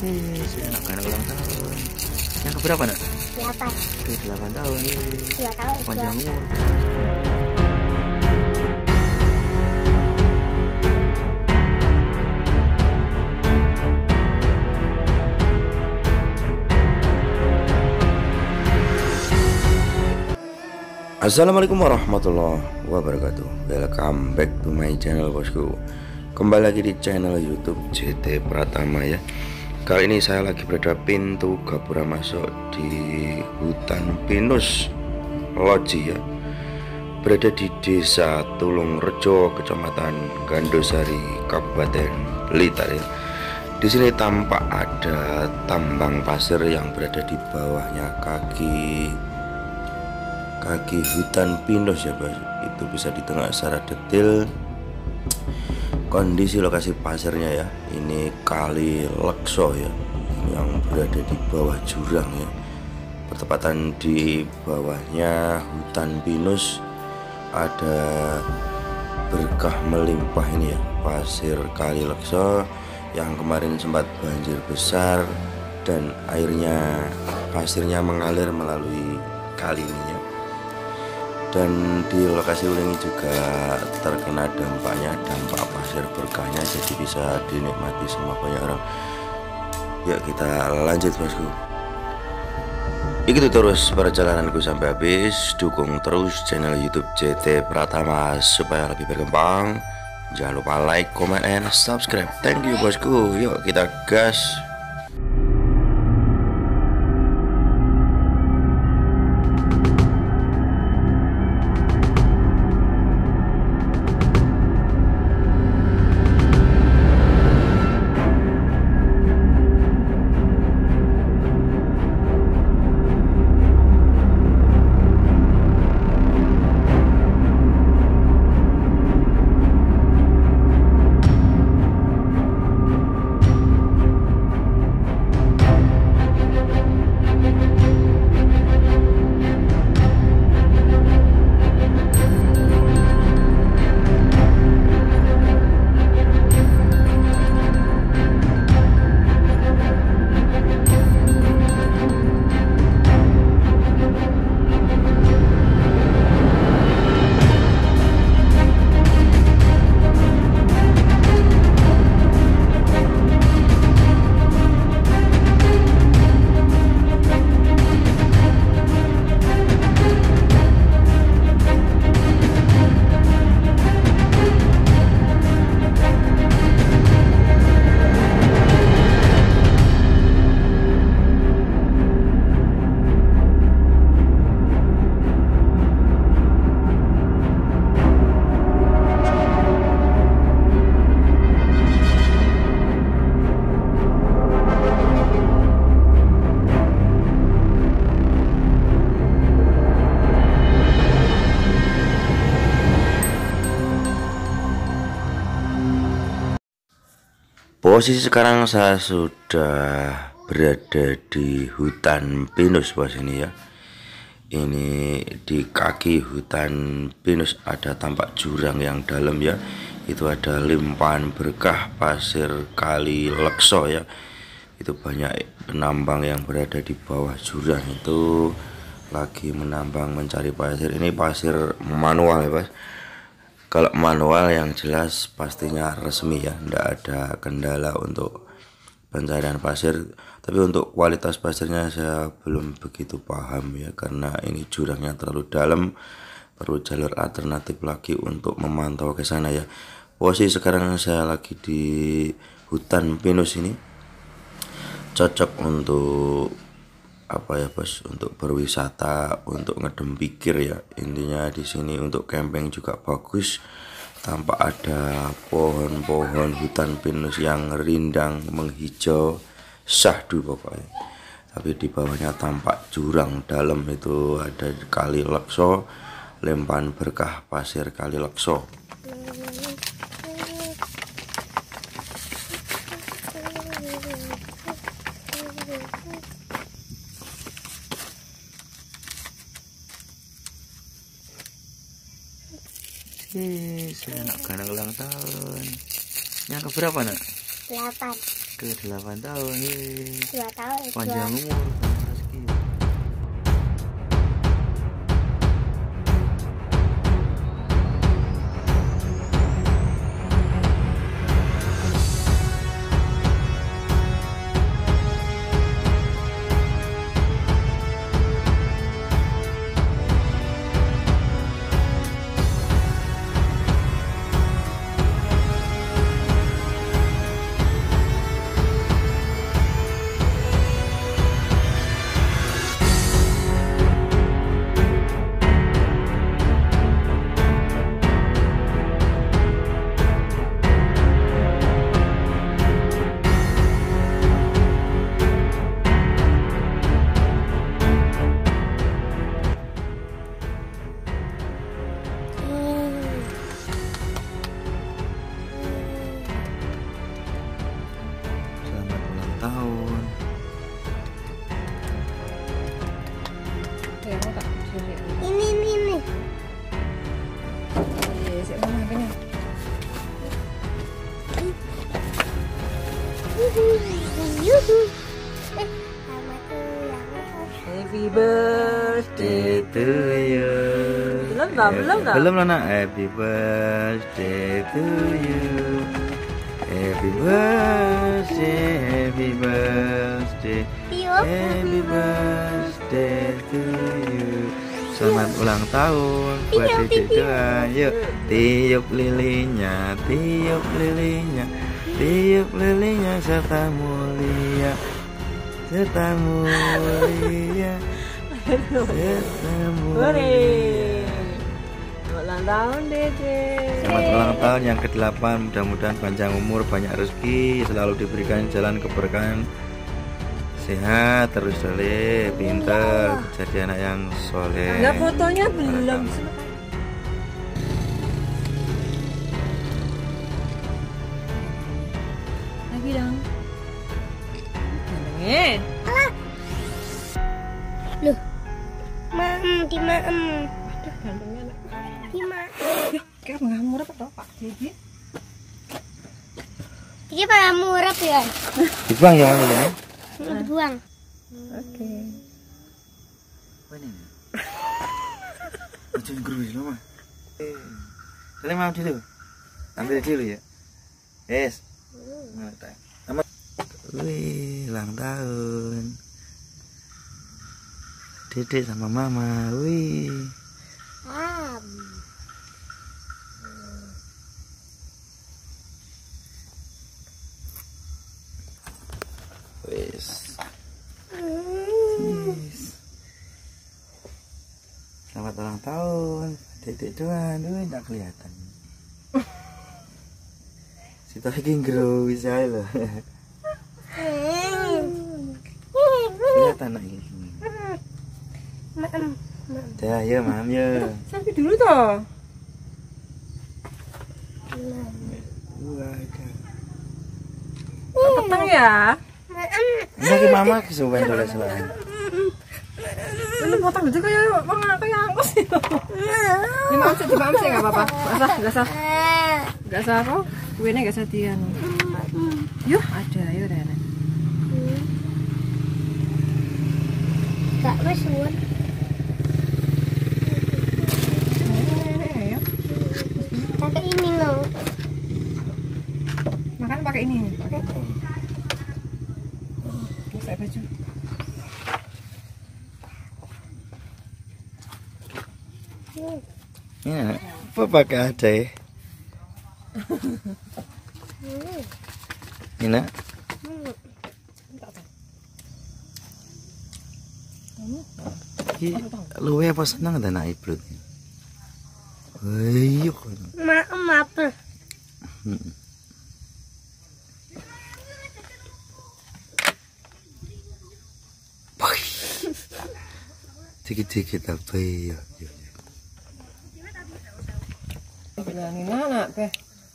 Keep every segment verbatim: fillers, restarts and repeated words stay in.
Hei, anak anak ulang tahun. Yang keberapa nak? Delapan. Oke, delapan tahun. Dua tahun. Panjang umur. Assalamualaikum warahmatullahi wabarakatuh. Welcome back to my channel bosku. Kembali lagi di channel YouTube J T Pratama ya. Kali ini saya lagi berada pintu gapura masuk di hutan pinus Loji ya. Berada di Desa Tulung Rejo, Kecamatan Gandosari, Kabupaten Blitar ya. Di sini tampak ada tambang pasir yang berada di bawahnya kaki kaki hutan pinus ya bos. Itu bisa ditengok secara detail kondisi lokasi pasirnya ya. Ini kali Lekso ya, yang berada di bawah jurang ya, bertepatan di bawahnya hutan pinus. Ada berkah melimpah ini ya, pasir kali Lekso yang kemarin sempat banjir besar dan airnya pasirnya mengalir melalui kali ini ya. Dan di lokasi ini juga terkena dampaknya, dampak pasir berkahnya, jadi bisa dinikmati semua banyak orang. Yuk kita lanjut bosku. Ikuti terus perjalananku sampai habis. Dukung terus channel YouTube J T Pratama supaya lebih berkembang. Jangan lupa like, comment, and subscribe. Thank you bosku. Yuk kita gas. Posisi sekarang saya sudah berada di hutan pinus bos ini ya. Ini di kaki hutan pinus ada tampak jurang yang dalam ya. Itu ada limpahan berkah pasir kali Lekso ya. Itu banyak penambang yang berada di bawah jurang itu lagi menambang mencari pasir. Ini pasir manual ya bos. Kalau manual yang jelas pastinya resmi ya, tidak ada kendala untuk pencarian pasir. Tapi untuk kualitas pasirnya saya belum begitu paham ya, karena ini jurangnya terlalu dalam, perlu jalur alternatif lagi untuk memantau ke sana ya. Posisi sekarang saya lagi di hutan pinus ini, cocok untuk apa ya bos, untuk berwisata, untuk ngedem pikir ya. Intinya di sini untuk camping juga bagus. Tampak ada pohon-pohon hutan pinus yang rindang menghijau, syahdu pokoknya. Tapi di bawahnya tampak jurang dalam, itu ada kali Lekso, limpahan berkah pasir kali Lekso. Hei, anak anak ulang tahun. Yang keberapa nak? Delapan. ke delapan tahun. Wih. Dua tahun. Panjang dua. umur, rezeki. Selamat ulang tahun. Ini ini ini. Yuhu. Eh, selamat ulang tahun. Happy birthday. Birthday to you. Belum lah, belum lah. Belum lah nak. Happy birthday to you. Happy birthday, happy birthday, Tiup. happy birthday to you. Selamat ulang tahun buat Tiup, Dedek tiup. doa. Yuk, tiup lilinnya, tiup lilinnya, tiup lilinnya serta mulia, serta mulia, serta mulia. Ulang tahun Dede. Selamat ulang tahun yang kedelapan. Mudah-mudahan panjang umur, banyak rezeki, selalu diberikan jalan keberkahan, sehat terus, soleh, pintar, jadi anak yang soleh. Enggak, fotonya belum. Lagi dong. Gantengin. Loh. Maem di maem. Gantengnya anak. Di maem. Kayak ngamur apa toh Pak Dede? Ini pada murah ya. Dibuang ya mana ya? Dibuang. Oke. Mana? Macam gerus lama. Kalian mau dulu? Ambil dulu ya. Yes. Nama. Wih, ulang tahun. Dedek sama mama. Wih. Am. Wis. Selamat ulang tahun, Dedek doan, duh tak kelihatan. Situ lagi ngero wis ae lho. Kelihatan nak ini. Maem. Dah ya, mam ya. Selfie dulu toh. Wah, dah. Petang ya. Enggak ke mama kesuwen dulu selain. Ini potong gitu kayak mana kayak angkos itu. Ini maaf sih, maaf sih nggak apa-apa. Nggak sah, nggak sah, nggak sah apa? Kuenya nggak sah dia. Yuh ada, yuk Rena. Gak masuk. Pakai ini loh. Makan pakai ini. Pakai. Pakai baju. Ya, apa pakai ada ya? Ini nak. Iki luwe apa seneng ta nak iblut? Ayo. Maem apa? Dikit-dikit apa ya? Bilangin anak be.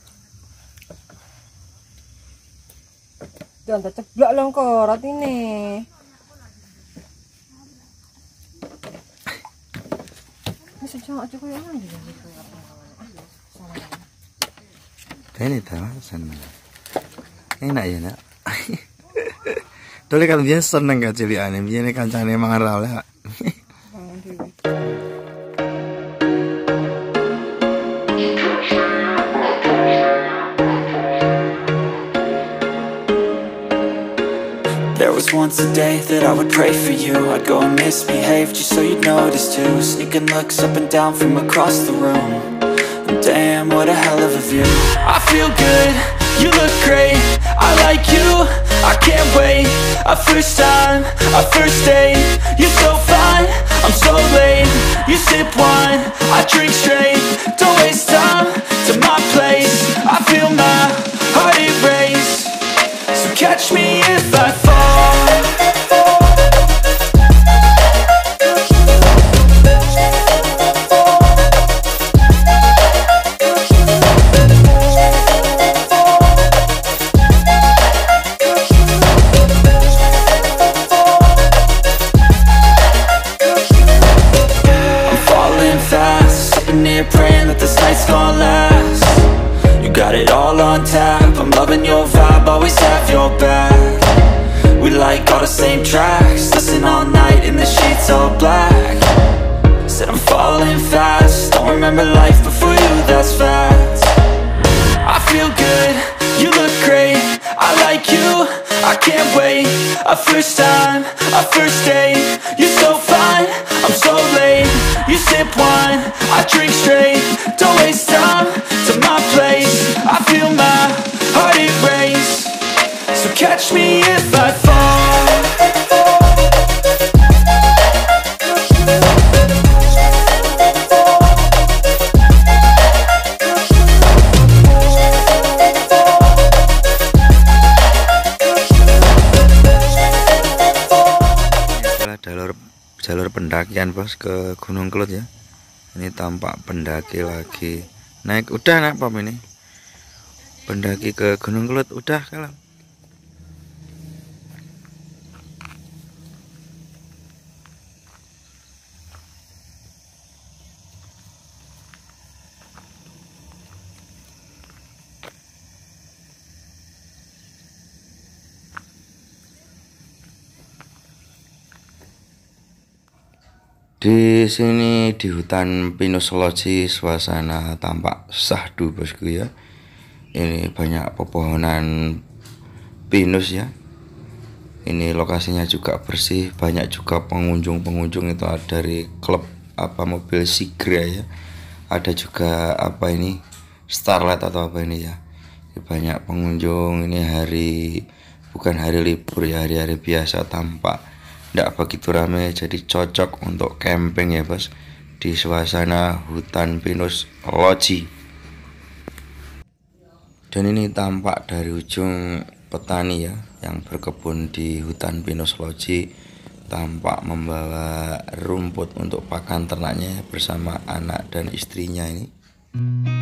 Jangan terceblok longkorot ini. Ini sejauh aja kau yang mana? Ini tahu sana. Enak ya nak. Dole kan biyen seneng gak cilikane, biyen kancane mangan ra oleh. There was once a day that I would pray for you. I'd go and misbehave just so you'd notice too. Sneaking looks up and down from across the room. And damn, what a hell of a view. I feel good, you look great, I like you, I can't wait. A first time, a first date. You're so fine, I'm so late. You sip wine, I drink straight. Don't waste time to my place. I feel my heart erase. So catch me if I fall. Praying that this night's gonna last. You got it all on tap, I'm loving your vibe, always have your back. We like all the same tracks, listen all night in the sheets all black. Said I'm falling fast, don't remember life before you, that's fact. I feel good, you look great, I like you, I can't wait. A first time, a first date. You're so fine, I'm so late. You sip wine, I drink straight. Don't waste time to my place. I feel my heart erase. So catch me if I fall. jalur jalur pendakian bos ke Gunung Kelut ya. Ini tampak pendaki lagi naik. Udah nak pam ini pendaki ke Gunung Kelut udah kalau. Di sini di hutan pinus loji suasana tampak sahdu bosku ya. Ini banyak pepohonan pinus ya. Ini lokasinya juga bersih, banyak juga pengunjung-pengunjung itu dari klub apa mobil Sigra ya. Ada juga apa ini Starlight atau apa ini ya. Ini banyak pengunjung, ini hari bukan hari libur ya, hari-hari biasa tampak tidak begitu ramai, jadi cocok untuk camping ya bos di suasana hutan pinus loji. Dan ini tampak dari ujung petani ya yang berkebun di hutan pinus loji, tampak membawa rumput untuk pakan ternaknya bersama anak dan istrinya ini.